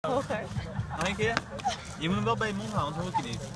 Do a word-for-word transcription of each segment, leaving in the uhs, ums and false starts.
Hoger. Nog een keer? Je moet hem wel bij je mond houden, anders hoor ik je niet.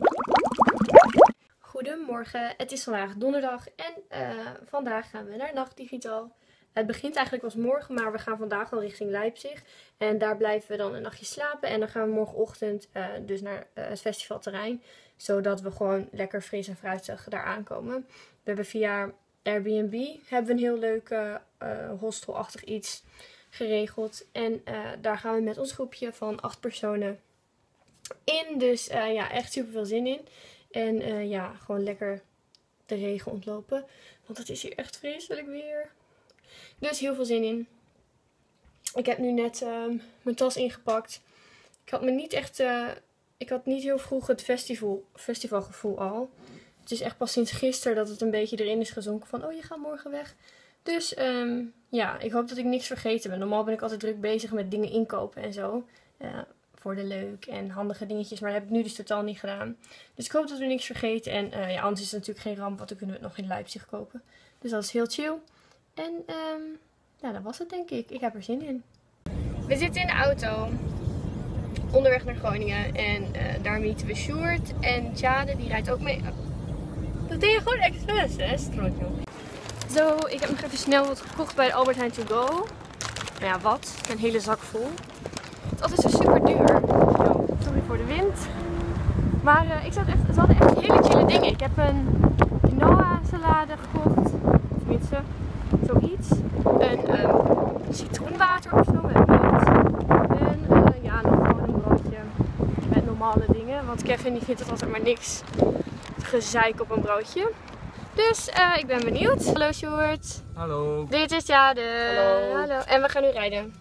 Goedemorgen, het is vandaag donderdag en uh, vandaag gaan we naar Nachtdigitaal. Het begint eigenlijk als morgen, maar we gaan vandaag al richting Leipzig. En daar blijven we dan een nachtje slapen en dan gaan we morgenochtend uh, dus naar uh, het festivalterrein. Zodat we gewoon lekker fris en fruitig daar aankomen. We hebben via Airbnb hebben we een heel leuk uh, uh, hostelachtig iets geregeld. En uh, daar gaan we met ons groepje van acht personen in. Dus uh, ja, echt super veel zin in. En uh, ja, gewoon lekker de regen ontlopen. Want het is hier echt vreselijk weer. Dus heel veel zin in. Ik heb nu net uh, mijn tas ingepakt. Ik had me niet echt... Uh, ik had niet heel vroeg het festival, festivalgevoel al. Het is echt pas sinds gisteren dat het een beetje erin is gezonken van... Oh, je gaat morgen weg. Dus um, ja, ik hoop dat ik niks vergeten ben. Normaal ben ik altijd druk bezig met dingen inkopen en zo. Uh, voor de leuk en handige dingetjes. Maar dat heb ik nu dus totaal niet gedaan. Dus ik hoop dat we niks vergeten. En uh, ja, anders is het natuurlijk geen ramp. Want dan kunnen we het nog in Leipzig kopen. Dus dat is heel chill. En um, ja, dat was het denk ik. Ik heb er zin in. We zitten in de auto. Onderweg naar Groningen. En uh, daar meeten we Sjoerd. En Tjade die rijdt ook mee. Dat deed je gewoon expres, hè, strootje. Zo, ik heb nog even snel wat gekocht bij de Albert Heijn To Go. Nou ja, wat? Een hele zak vol. Het is altijd zo super duur. Yo, sorry voor de wind. Maar uh, ik zat echt, ze hadden echt hele chille dingen. Ik heb een quinoa salade gekocht. Tenminste, zoiets. Een um, citroenwater of zo met noot. En uh, ja, nog gewoon een broodje met normale dingen. Want Kevin die vindt het altijd maar niks gezeik op een broodje. Dus uh, ik ben benieuwd. Hallo Sjoerd. Hallo. Dit is Jade. Hallo. Hallo. En we gaan nu rijden.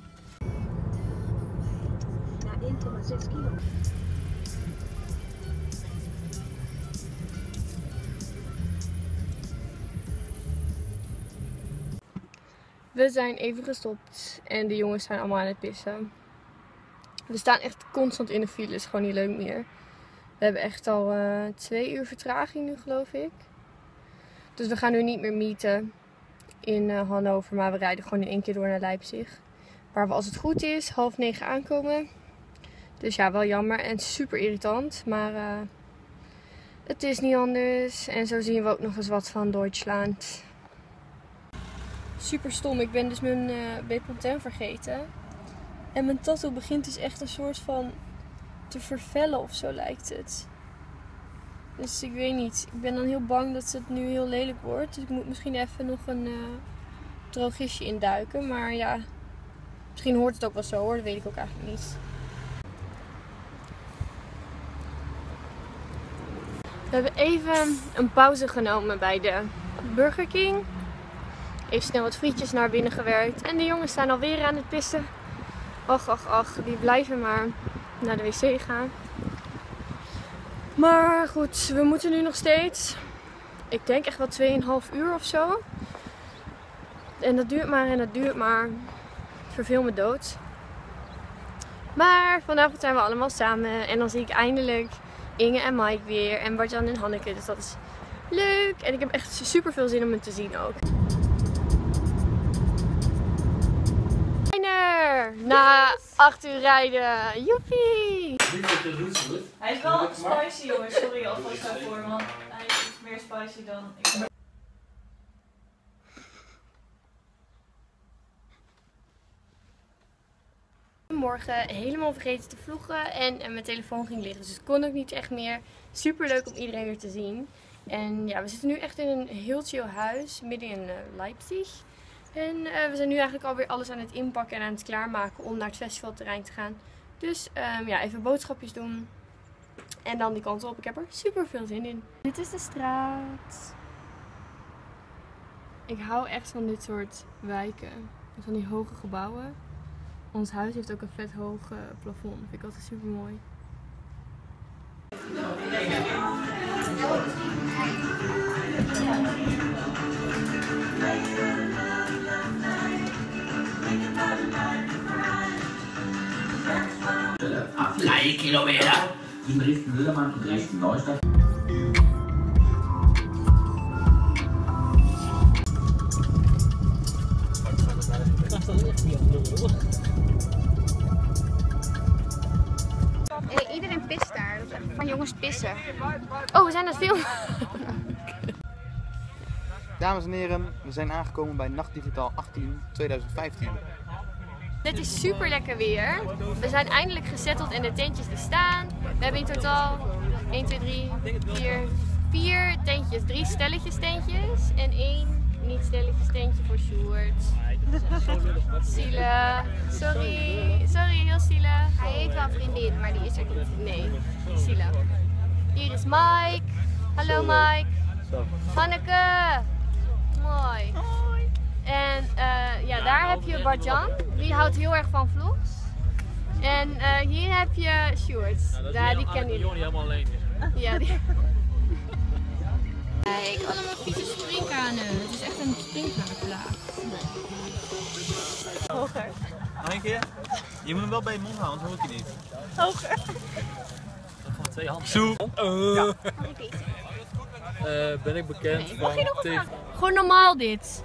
Na één komma zes kilo. We zijn even gestopt en de jongens zijn allemaal aan het pissen. We staan echt constant in de file, is gewoon niet leuk meer. We hebben echt al uh, twee uur vertraging nu, geloof ik. Dus we gaan nu niet meer meeten in uh, Hannover, maar we rijden gewoon in één keer door naar Leipzig. Waar we als het goed is half negen aankomen. Dus ja, wel jammer en super irritant, maar uh, het is niet anders. En zo zien we ook nog eens wat van Duitsland. Super stom, ik ben dus mijn uh, Bepanthen vergeten. En mijn tattoo begint dus echt een soort van te vervellen of zo lijkt het. Dus ik weet niet. Ik ben dan heel bang dat het nu heel lelijk wordt. Dus ik moet misschien even nog een uh, drogistje induiken. Maar ja, misschien hoort het ook wel zo hoor. Dat weet ik ook eigenlijk niet. We hebben even een pauze genomen bij de Burger King. Even snel wat frietjes naar binnen gewerkt. En de jongens staan alweer aan het pissen. Ach, ach, ach. Die blijven maar naar de wc gaan. Maar goed, we moeten nu nog steeds, ik denk echt wel twee komma vijf uur of zo. En dat duurt maar en dat duurt maar. Ik verveel me dood. Maar vanavond zijn we allemaal samen. En dan zie ik eindelijk Inge en Mike weer. En Bart-Jan en Hanneke. Dus dat is leuk. En ik heb echt super veel zin om hem te zien ook. Na acht uur rijden. Joepie! Hij is wel spicy jongens, sorry alvast daarvoor, want hij is meer spicy dan ik ben. Morgen helemaal vergeten te vloggen en, en mijn telefoon ging liggen, dus het kon ook niet echt meer. Super leuk om iedereen weer te zien. En ja, we zitten nu echt in een heel chill huis, midden in uh, Leipzig. En uh, we zijn nu eigenlijk alweer alles aan het inpakken en aan het klaarmaken om naar het festivalterrein te gaan. Dus um, ja, even boodschapjes doen. En dan die kant op. Ik heb er super veel zin in. Dit is de straat. Ik hou echt van dit soort wijken. Van die hoge gebouwen. Ons huis heeft ook een vet hoog uh, plafond. Dat vind ik altijd super mooi. Drei Kilometer. In Richtung Lüdermann und Richtung Neustadt. moest pissen. Oh, we zijn aan het filmen. Dames en heren, we zijn aangekomen bij Nacht Digitaal achttien tweeduizend vijftien. Het is super lekker weer. We zijn eindelijk gezetteld in de tentjes die staan. We hebben in totaal één, twee, drie, vier, vier tentjes. Drie stelletjes tentjes en één niet stelletjes tentje voor Sjoerd. Sile. Sorry. Sorry, heel Sile. Hij heeft wel een vriendin, maar die is er niet. Nee, Sile. Hier is Mike. Hallo Mike. Hanneke. Mooi. En uh, ja, daar heb je Bart-Jan. Die houdt heel erg van vlogs. En uh, hier heb je Sjoerd. Ja, ja, die ken je. Die helemaal alleen is. Ja, die... Kijk, allemaal vieze springkanen. Het is echt een springkanenplaat. Hoger. Nog een keer? Je moet hem wel bij je mond houden, anders hoor ik je niet. Hoger. Van twee handen. Zo. Uh, ja. uh, ben ik bekend Nee, van mag je nog T V? Gewoon normaal dit.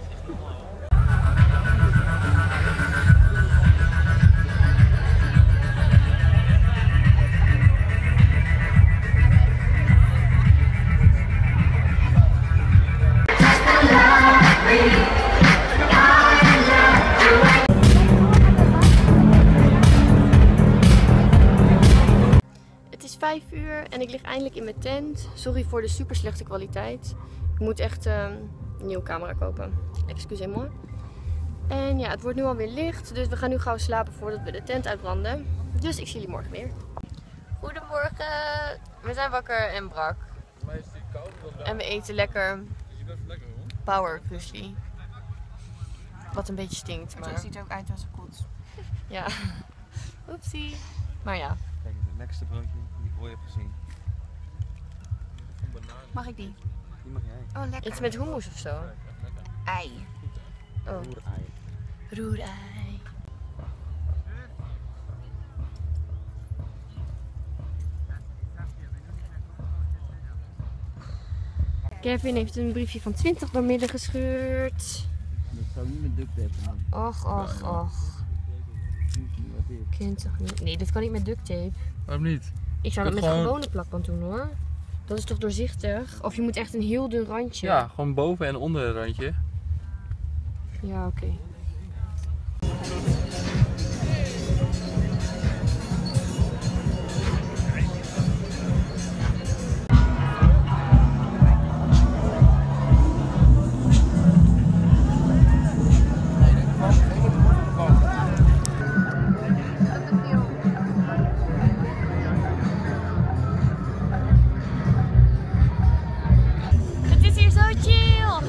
Het is vijf uur en ik lig eindelijk in mijn tent. Sorry voor de super slechte kwaliteit. Ik moet echt um, een nieuwe camera kopen. Excusez-moi. En ja, het wordt nu alweer licht. Dus we gaan nu gauw slapen voordat we de tent uitbranden. Dus ik zie jullie morgen weer. Goedemorgen. We zijn wakker en brak. En we eten lekker power crusty. Wat een beetje stinkt. Maar... Het ziet er ook uit als een koets. Ja. Oepsie. Maar ja. Kijk, het lekkerste broodje die ik ooit heb gezien. Mag ik die? Die mag jij. Oh, lekker. Iets met hummus of zo. Ei. Oh. Roerei. Roerei. Kevin heeft een briefje van twintig doormidden gescheurd. Dat zou niet met duct tape doen. Och, och, och. Kind toch niet? Nee, dit kan niet met duct tape. Waarom niet? Ik zou dat Doe met gewoon- gewone plakband doen hoor. Dat is toch doorzichtig? Of je moet echt een heel dun randje. Ja, gewoon boven en onder het randje. Ja, oké. Okay. Het is hier zo chill!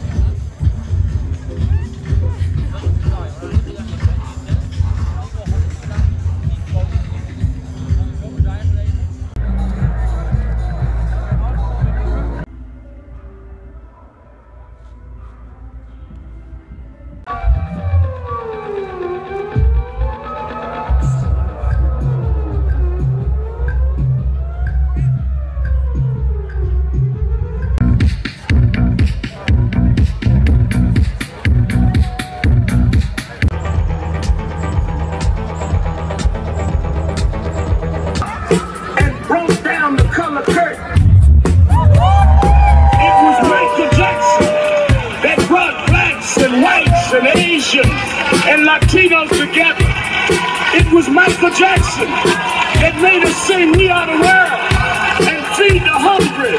and Asians and Latinos together. It was Michael Jackson that made us sing "We Are the World" and feed the hungry.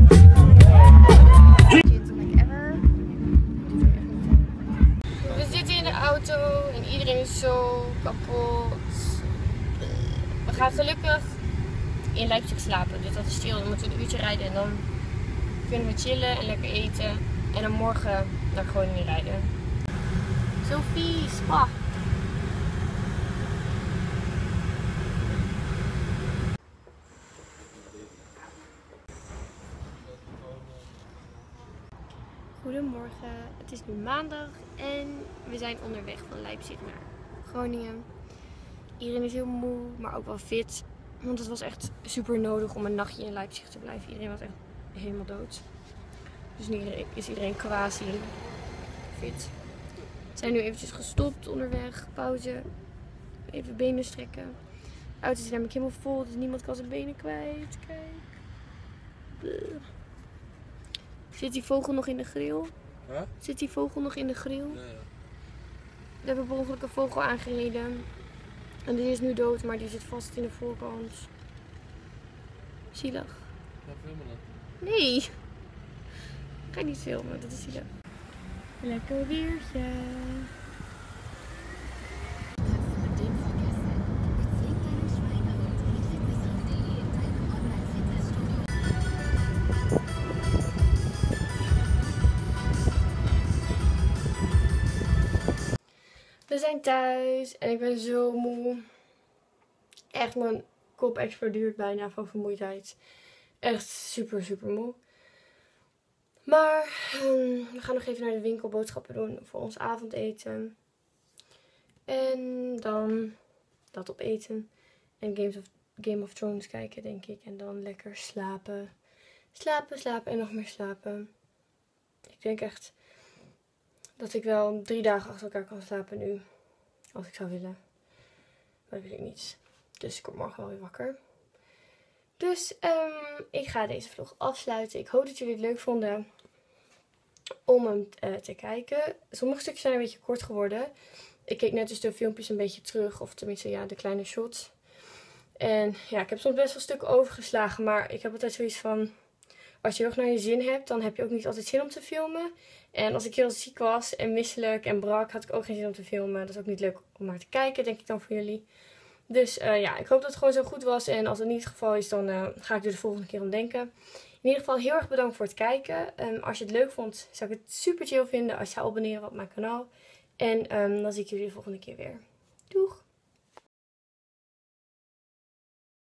We zitten in de auto en iedereen is zo kapot. We gaan gelukkig in Leipzig slapen, dus dat is stil. Dan moeten we een uurtje rijden en dan kunnen we chillen en lekker eten. En dan morgen naar Groningen rijden. Sophie, spa. Goedemorgen, het is nu maandag en we zijn onderweg van Leipzig naar Groningen. Iedereen is heel moe, maar ook wel fit. Want het was echt super nodig om een nachtje in Leipzig te blijven. Iedereen was echt helemaal dood. Dus nu is iedereen quasi fit. We zijn nu eventjes gestopt onderweg, pauze, even benen strekken. De auto is namelijk helemaal vol, dus niemand kan zijn benen kwijt. Kijk. Bleh. Zit die vogel nog in de grill? Huh? Zit die vogel nog in de grill? Ja, ja. We hebben per ongeluk een vogel aangereden. En die is nu dood, maar die zit vast in de voorkant. Zielig. Ga filmen dan. Nee. Ga niet filmen, dat is zielig. Lekker weertje. We zijn thuis en ik ben zo moe. Echt, mijn kop explodeert bijna van vermoeidheid. Echt super, super moe. Maar um, we gaan nog even naar de winkel boodschappen doen voor ons avondeten. En dan dat opeten. En Games of, Game of Thrones kijken, denk ik. En dan lekker slapen. Slapen, slapen en nog meer slapen. Ik denk echt dat ik wel drie dagen achter elkaar kan slapen nu. Als ik zou willen. Maar dat weet ik niet. Dus ik kom morgen wel weer wakker. Dus um, ik ga deze vlog afsluiten. Ik hoop dat jullie het leuk vonden om hem uh, te kijken. Sommige stukjes zijn een beetje kort geworden. Ik keek net dus de filmpjes een beetje terug. Of tenminste ja, de kleine shots. En ja, ik heb soms best wel stukken overgeslagen. Maar ik heb altijd zoiets van, als je heel erg naar je zin hebt, dan heb je ook niet altijd zin om te filmen. En als ik heel ziek was en misselijk en brak, had ik ook geen zin om te filmen. Dat is ook niet leuk om naar te kijken, denk ik dan voor jullie. Dus uh, ja, ik hoop dat het gewoon zo goed was. En als het niet het geval is, dan uh, ga ik er de volgende keer om denken. In ieder geval heel erg bedankt voor het kijken. Um, als je het leuk vond, zou ik het super chill vinden als je zou abonneren op mijn kanaal. En um, dan zie ik jullie de volgende keer weer. Doeg!